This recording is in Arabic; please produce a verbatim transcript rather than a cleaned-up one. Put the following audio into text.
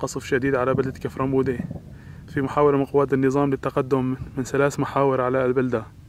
قصف شديد على بلدة كفرمودة في محاولة من قوات النظام للتقدم من ثلاث محاور على البلدة.